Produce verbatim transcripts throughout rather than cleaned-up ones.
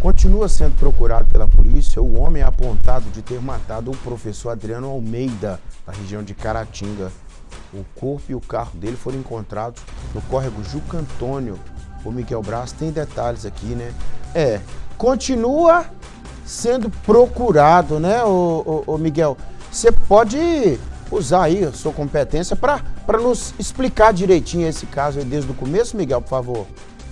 Continua sendo procurado pela polícia o homem apontado de ter matado o professor Adriano Almeida, na região de Caratinga. O corpo e o carro dele foram encontrados no córrego Juca Antônio. O Miguel Braz tem detalhes aqui, né? É, continua sendo procurado, né, o, o, o Miguel? Você pode usar aí a sua competência para nos explicar direitinho esse caso aí desde o começo, Miguel, por favor.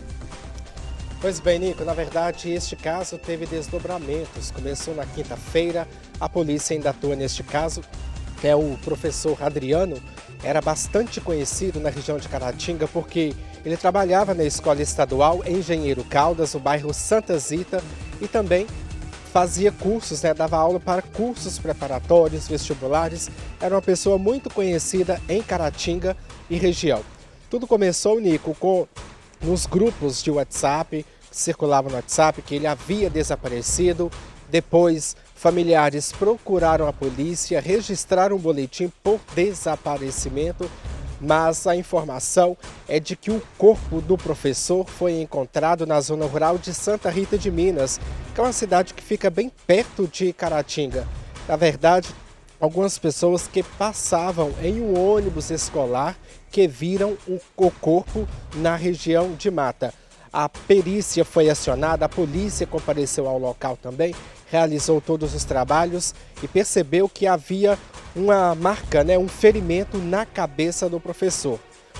Pois bem, Nico, na verdade este caso teve desdobramentos. Começou na quinta-feira, a polícia ainda atua neste caso. É o professor Adriano, era bastante conhecido na região de Caratinga porque ele trabalhava na escola estadual Engenheiro Caldas, no bairro Santa Zita, e também fazia cursos, né, dava aula para cursos preparatórios, vestibulares. Era uma pessoa muito conhecida em Caratinga e região. Tudo começou, Nico, com nos grupos de WhatsApp, que circulavam no WhatsApp, que ele havia desaparecido. Depois, familiares procuraram a polícia, registraram um boletim por desaparecimento, mas a informação é de que o corpo do professor foi encontrado na zona rural de Santa Rita de Minas, que é uma cidade que fica bem perto de Caratinga. Na verdade, algumas pessoas que passavam em um ônibus escolar que viram o corpo na região de mata. A perícia foi acionada, a polícia compareceu ao local também, realizou todos os trabalhos e percebeu que havia uma marca, né, um ferimento na cabeça do professor.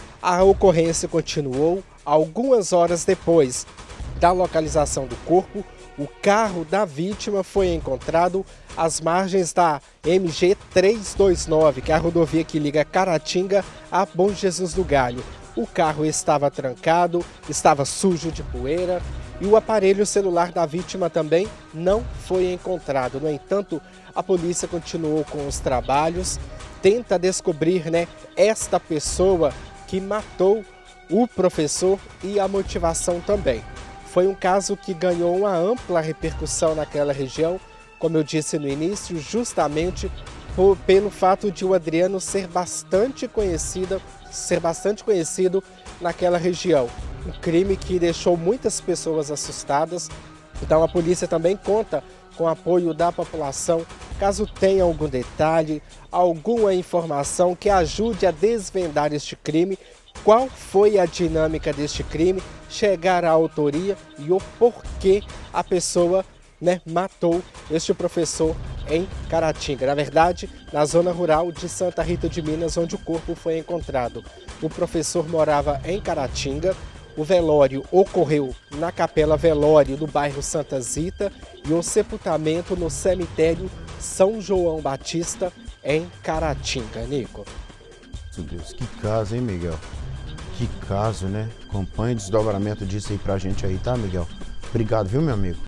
A ocorrência continuou. Algumas horas depois da localização do corpo, o carro da vítima foi encontrado às margens da M G trezentos e vinte e nove, que é a rodovia que liga Caratinga a Bom Jesus do Galho. O carro estava trancado, estava sujo de poeira e o aparelho celular da vítima também não foi encontrado. No entanto, a polícia continuou com os trabalhos, tenta descobrir, né, esta pessoa que matou o professor e a motivação também. Foi um caso que ganhou uma ampla repercussão naquela região, como eu disse no início, justamente por, pelo fato de o Adriano ser bastante conhecido, ser bastante conhecido naquela região. Um crime que deixou muitas pessoas assustadas. Então a polícia também conta com o apoio da população, caso tenha algum detalhe, alguma informação que ajude a desvendar este crime, qual foi a dinâmica deste crime, chegar à autoria e o porquê a pessoa, né, matou este professor em Caratinga. Na verdade, na zona rural de Santa Rita de Minas, onde o corpo foi encontrado. O professor morava em Caratinga, o velório ocorreu na Capela Velório do bairro Santa Zita e o sepultamento no cemitério São João Batista, em Caratinga, Nico. Meu Deus, que caso, hein, Miguel? Que caso, né? Acompanhe o desdobramento disso aí pra gente aí, tá, Miguel? Obrigado, viu, meu amigo?